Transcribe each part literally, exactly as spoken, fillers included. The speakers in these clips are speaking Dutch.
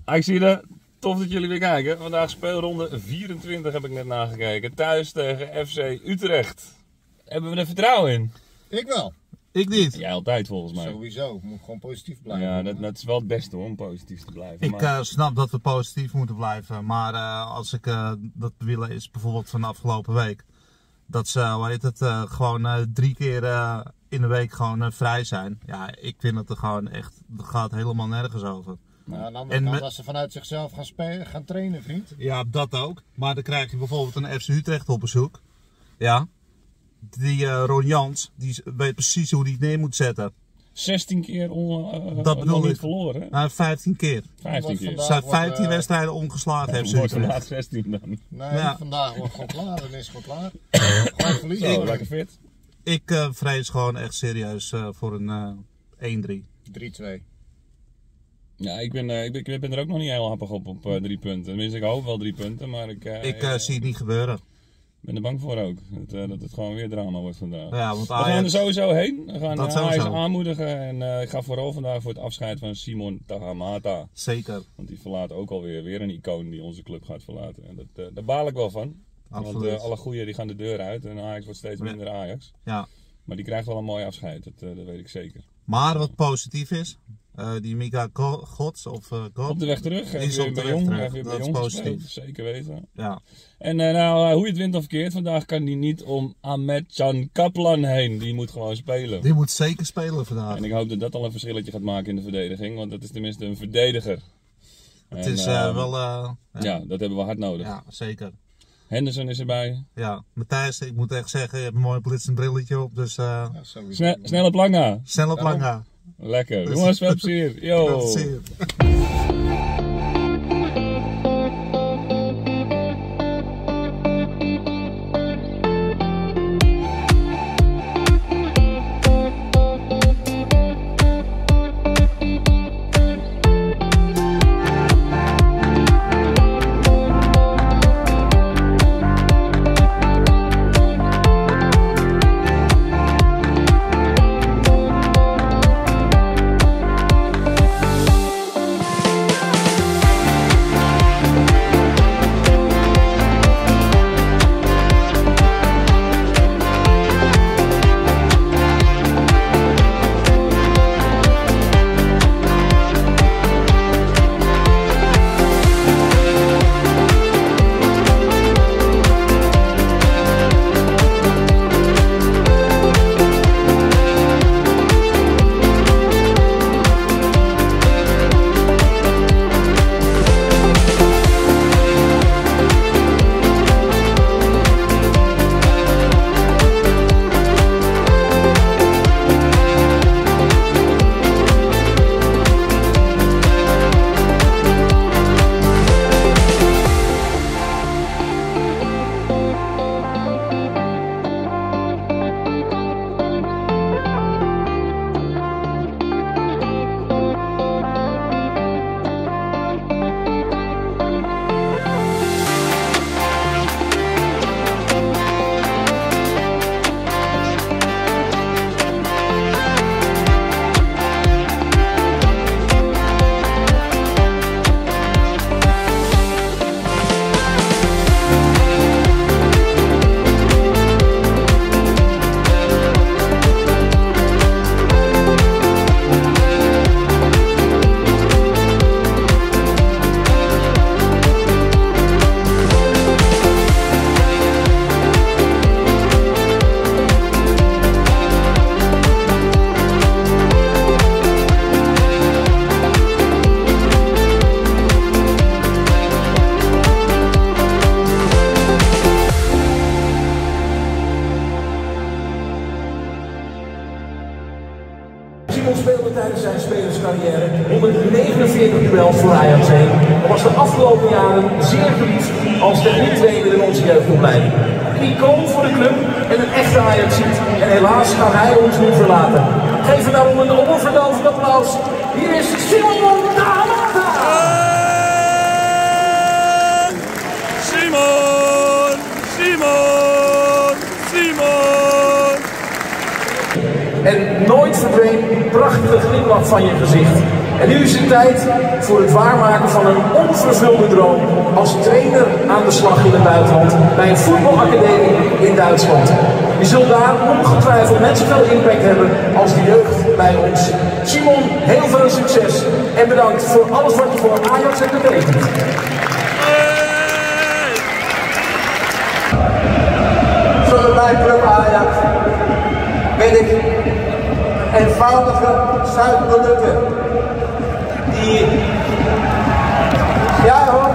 Ajaxide, tof dat jullie weer kijken. Vandaag speelronde vierentwintig heb ik net nagekeken. Thuis tegen F C Utrecht. Hebben we er vertrouwen in? Ik wel. Ik niet. Jij altijd volgens mij. Sowieso. Moet gewoon positief blijven. Ja, dat, dat is wel het beste hoor, om positief te blijven. Ik maar... uh, snap dat we positief moeten blijven. Maar uh, als ik uh, dat wil is bijvoorbeeld van de afgelopen week. Dat ze, hoe heet het, uh, gewoon uh, drie keer uh, in de week gewoon uh, vrij zijn. Ja, ik vind dat er gewoon echt, dat gaat helemaal nergens over. Nou, aan de andere en kant, met... als ze vanuit zichzelf gaan, spelen, gaan trainen, vriend. Ja, dat ook. Maar dan krijg je bijvoorbeeld een F C Utrecht op bezoek. Ja. Die uh, Ron Jans, die weet precies hoe hij het neer moet zetten. zestien keer on, uh, dat bedoel niet ik. verloren. Nou, vijftien keer. vijftien keer. Ze zijn vijftien uh... wedstrijden ongeslagen. Ja, wordt de laatste zestien dan. Nee, ja. Vandaag wordt gewoon klaar. Dan is het gewoon klaar. Gewoon verliezen. Zo, lekker fit. Ik uh, vrees gewoon echt serieus uh, voor een uh, één drie. drie twee. Ja, ik ben, uh, ik, ben, ik ben er ook nog niet heel happig op op uh, drie punten. Tenminste, ik hoop wel drie punten, maar ik... Uh, ik uh, zie het niet gebeuren. Ik ben er bang voor ook. Dat, uh, dat het gewoon weer drama wordt vandaag. Ja, want we gaan er sowieso heen. We gaan dat Ajax aanmoedigen. En uh, ik ga vooral vandaag voor het afscheid van Simon Tahamata. Zeker. Want die verlaat ook alweer weer een icoon die onze club gaat verlaten. En dat, uh, daar baal ik wel van. Absoluut. Want uh, alle goeie die gaan de deur uit. En Ajax wordt steeds minder Ajax. Ja. Maar die krijgt wel een mooi afscheid. Dat, uh, dat weet ik zeker. Maar wat positief is. Uh, die Mika Gods of uh, God, op de weg terug. Die is op de weg terug. Weer Dat bij is positief. Zeker weten. Ja. En uh, nou, uh, hoe je het wint of verkeerd, vandaag kan die niet om Ahmed-Can Kaplan heen. Die moet gewoon spelen. Die moet zeker spelen vandaag. En ik hoop dat dat al een verschilletje gaat maken in de verdediging. Want dat is tenminste een verdediger. Het en, is uh, uh, wel... Uh, ja. ja, dat hebben we hard nodig. Ja, zeker. Henderson is erbij. Ja, Matthijs, ik moet echt zeggen, je hebt een mooi blitzend brilletje op. Dus, uh, ja, Sne snelle Planga. Snelle Planga. Lekker. Dus... Jongens, veel plezier. Yo. Veel plezier. Simon speelde tijdens zijn spelerscarrière honderdnegenenveertig duels voor Ajax heen. Hij was de afgelopen jaren zeer geliefd als techniektrainer in onze jeugdopleiding. Een icoon voor de club en een echte Ajaxiet. En helaas gaat hij ons nu verlaten. Geef hem daarom een oorverdovend applaus. Hier is Simon Tahamata! Simon! Simon! Simon! En nooit verdween die prachtige glimlach van je gezicht. En nu is het tijd voor het waarmaken van een onvervulde droom als trainer aan de slag in het buitenland bij een voetbalacademie in Duitsland. Je zult daar ongetwijfeld net zoveel impact hebben als de jeugd bij ons. Simon, heel veel succes en bedankt voor alles wat je voor Ajax hebt betekend. Voor mijn club Ajax ben ik eenvoudige Zuid-Molukker die, ja hoor,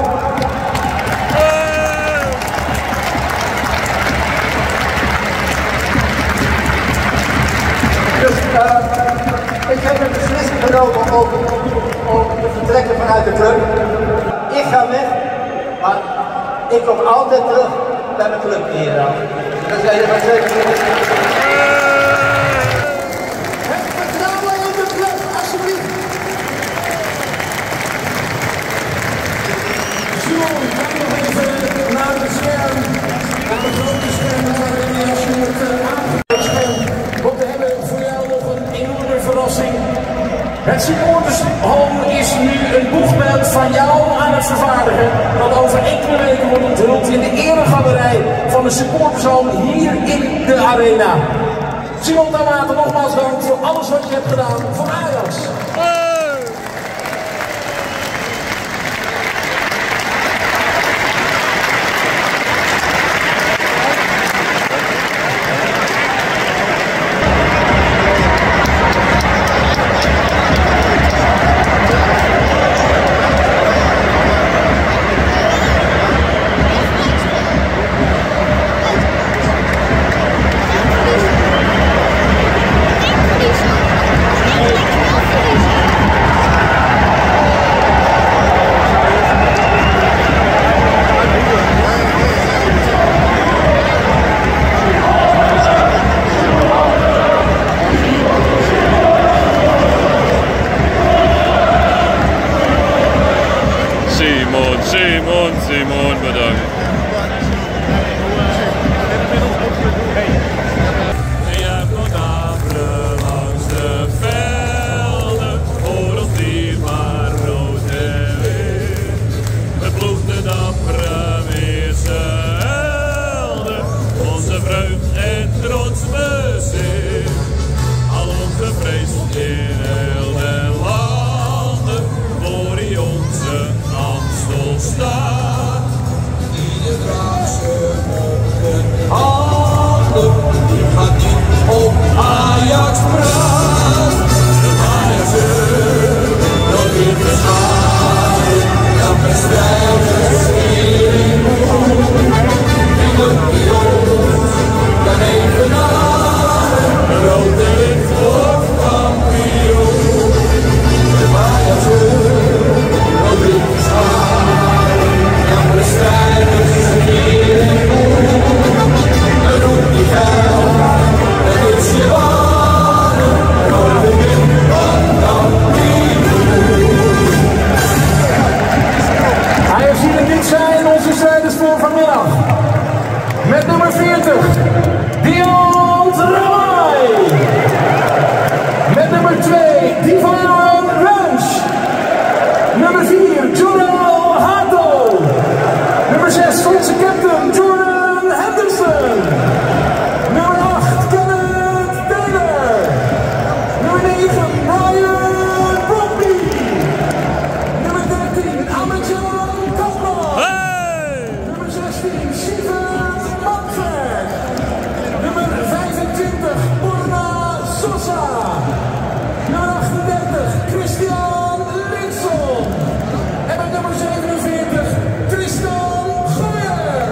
dus uh, ik heb een beslissing genomen om, om te vertrekken vanuit de club. Ik ga weg, maar ik kom altijd terug bij mijn club hier dan. Dat is helemaal zeker. Het vertrouwen in de club, alsjeblieft. Simon, ga nog even naar het scherm, naar het grote scherm, naar als je het aangekomen scherm. Want we hebben voor jou nog een enorme verrassing. Het Supporters Home is nu een boegbeeld van jou aan het vervaardigen, dat over enkele weken wordt onthuld in de eregalerij van de Supporters Home hier in de arena. Simon Tamata, nogmaals dank voor alles wat je hebt gedaan voor Ajax. Simon, Simon, Simon, bedankt. Ja, vanavond langs de velden, voor ons dierbaar rood en wit. Het ploegt de dappere Weerse helden, onze vreugd en trots bezit. Al ongevreesd in heel den landen, voor die onze Amstel staat. Ieder draagt zijn op de handen, die gaat niet op Ajax praat. De Ajax dat in de schaal, dat bestrijders in de die lukt die ons, dan even naar rood en wit wordt kampioen. De Ajax dat in de schaal, dat bestrijders in de dan roept die geld, dat is je waarde, rood en wit wordt kampioen. Ajax ziet het niet zijn, onze strijders voor vanmiddag. Met nummer veertig, Dion Ramai. Met nummer twee, Divan Rens. Nummer vier, Jordan Hato. Nummer zes, onze captain, Jordan Henderson. Nummer acht, Kenneth Taylor. Nummer negen, Brian Bromby. Nummer dertien, Ahmed-Jan Kaplan. Nummer zestien, Steven Manfred. Nummer vijfentwintig, Borna Sosa. Nummer achtendertig, Christian Linson. En met nummer zevenenveertig, Tristan Gooijer.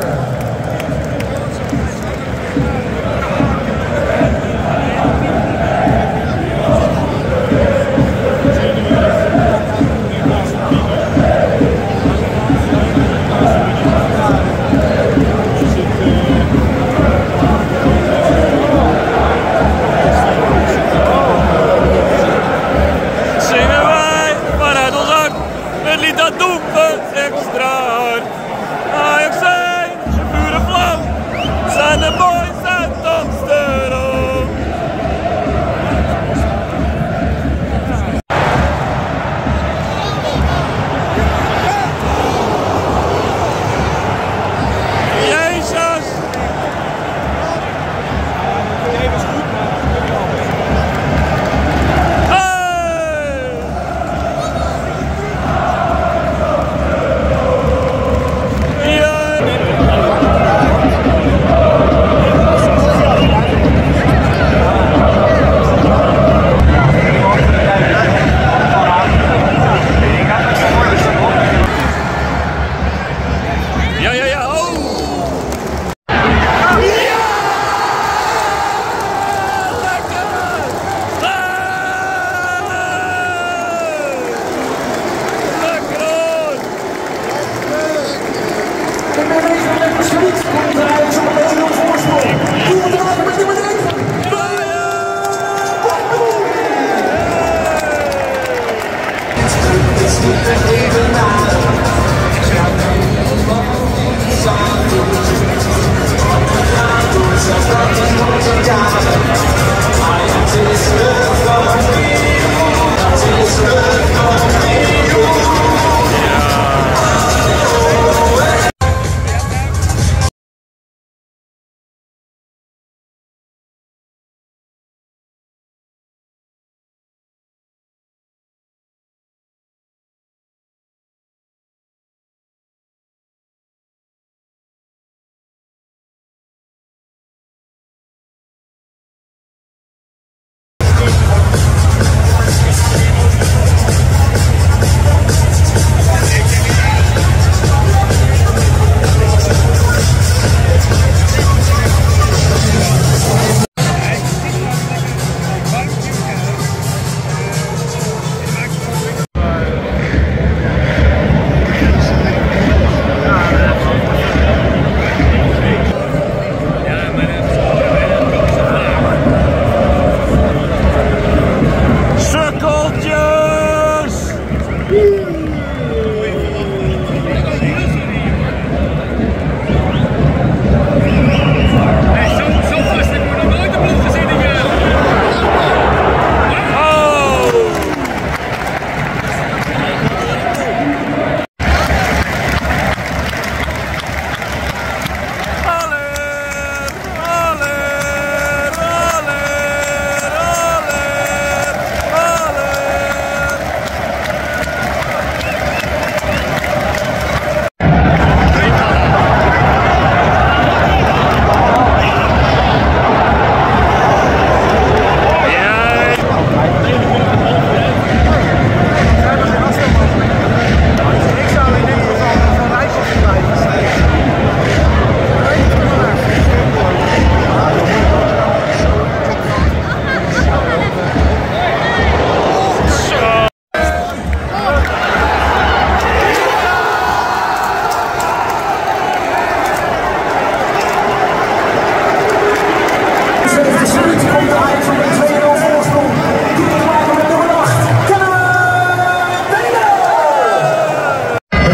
Zingen wij vanuit ons hart, het lied dat doelpunt extra hard. Ajax zijn, de vuur en vlam, zijn de boys uit Amsterdam.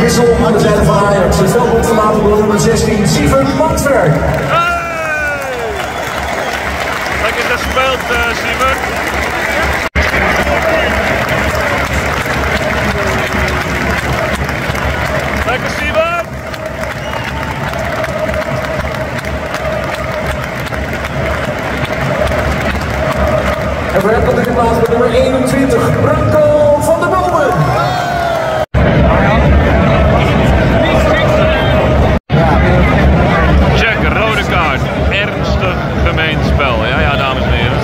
Wissel aan de zijde van Ajax. Het veld wordt verlaten door nummer zestien, Sievert Manswerk. Hey! Lekker gespeeld, uh, Sievert. Lekker, Sievert. En voor hem komt in de plaats met nummer eenentwintig, Branko van der Bomen. Check, rode kaart. Ernstig gemeen spel. Ja, ja, dames en heren.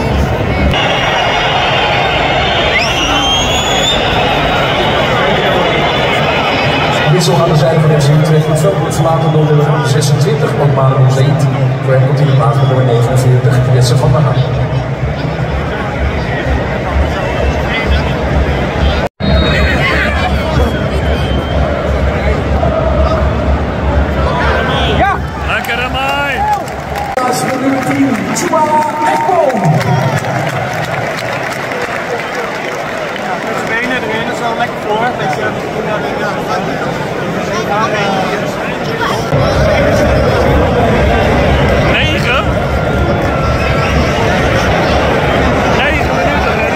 Wissel aan de zijde van F C Utrecht. Het veld wordt verlaten door nummer zesentwintig, want Manu zeventien. Voor hem komt in de plaats met nummer negenenveertig, Jesse van der Haan. Benen erin, dat is wel lekker voor. Dat je Negen? Negen minuten, hè?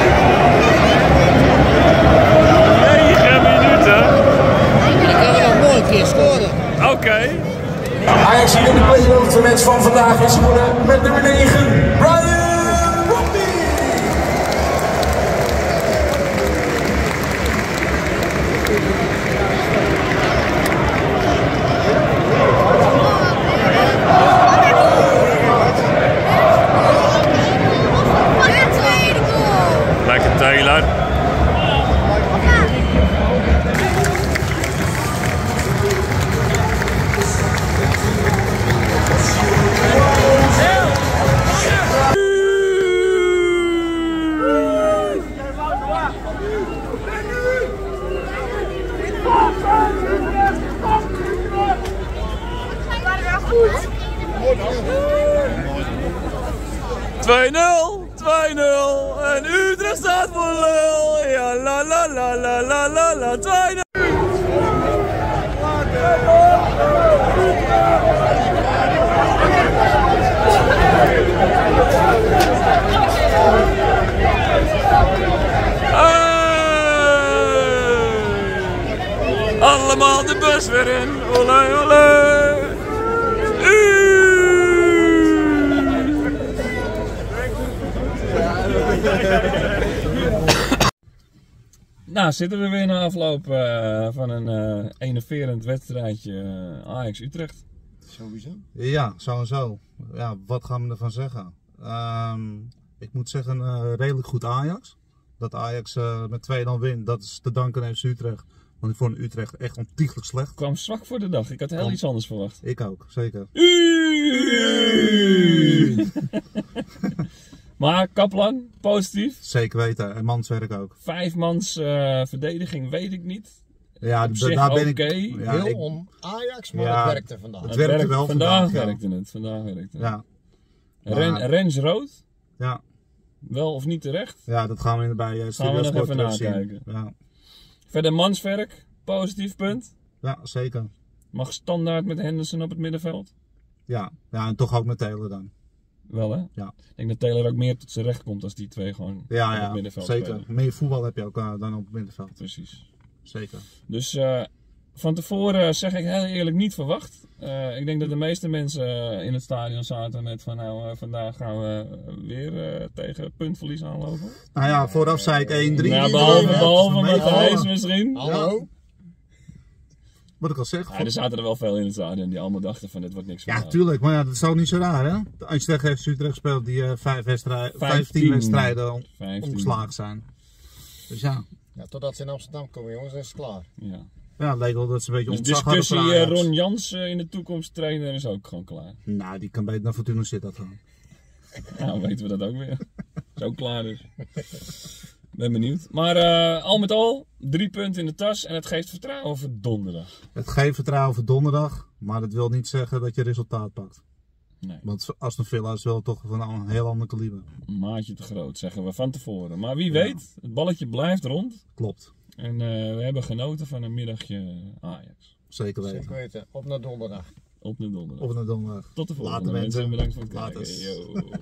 Negen minuten? Dan kan je nog mooi een keer scoren. Oké. Okay. Ajax hier in de play of the match van vandaag is geworden met nummer negen, Brian Robbie. Lekker Taylor. twee nul, twee nul en Utrecht staat voor lul. Ja, la la la la la la la, twee nul. Hey! Allemaal de bus weer in, olé olé. Nou, zitten we weer na afloop uh, van een uh, enerverend wedstrijdje uh, Ajax-Utrecht. Sowieso. Ja, zo en zo. Ja, wat gaan we ervan zeggen? Um, ik moet zeggen, uh, redelijk goed Ajax. Dat Ajax uh, met twee nul wint, dat is te danken aan F C Utrecht. Want ik vond Utrecht echt ontiegelijk slecht. Kwam zwak voor de dag. Ik had heel Kom. iets anders verwacht. Ik ook, zeker. Maar Kaplan, positief. Zeker weten. En Manswerk ook. Vijfmans uh, verdediging, weet ik niet. Ja, Op d- zich daar ben oké. ik. Ja, Heel ik on Ajax, maar Ja, het werkte vandaag. het Het werkte werkt- wel vandaag. vandaag, ja. werkte het. Vandaag werkte het. ja, Ren, Maar- Rens rood. ja, Wel of niet terecht. ja, dat gaan we bij uh, Gaan we nog Studio even Sport zien. nakijken. Ja, Verder Manswerk, positief punt. ja, zeker. Mag standaard met Henderson op het middenveld. Ja, ja, en toch ook met Taylor dan. Wel hè? Ja. Ik denk dat Taylor ook meer tot zijn recht komt als die twee gewoon Ja, op het ja, middenveld zeker. spelen. Meer voetbal heb je ook uh, dan op het middenveld. Precies. Zeker. Dus uh, van tevoren zeg ik heel eerlijk niet verwacht. Uh, ik denk dat de meeste mensen uh, in het stadion zaten met van nou uh, vandaag gaan we weer uh, tegen puntverlies aanlopen. Nou ja, vooraf zei ik één drie. Ja, behalve, behalve Ja, Matthijs misschien. Hallo? Wat ik al zeg. Ja, er zaten er wel veel in het stadion die allemaal dachten van dit wordt niks van Ja, mij. tuurlijk, maar ja, dat is ook niet zo raar, hè? Als je tegen F C Utrecht speelt die uh, vijf wedstrijden, Vijftien. vijftien wedstrijden om- vijftien. omgeslagen zijn. Dus ja, Ja, totdat ze in Amsterdam komen, jongens, dan is het klaar. Ja. ja het leek wel dat ze een beetje Dus ontzag hadden discussie voor uh, Ajax. Ron Jans uh, in de toekomst trainer is ook gewoon klaar. Nou, die kan beter naar Fortuna zitten gaan. Nou, weten we dat ook weer. Is ook klaar dus. Ben benieuwd. Maar uh, al met al, drie punten in de tas en het geeft vertrouwen voor donderdag. Het geeft vertrouwen voor donderdag, maar dat wil niet zeggen dat je resultaat pakt. Nee, Want Aston Villa is wel toch van een heel ander kaliber. een maatje te groot zeggen we van tevoren. Maar wie weet, het balletje blijft rond. Klopt. En uh, we hebben genoten van een middagje Ajax. Zeker weten. Zeker weten. Op naar donderdag. Op naar donderdag. Op naar donderdag. Tot de volgende Later mensen. Bedankt voor het Later. kijken. Yo.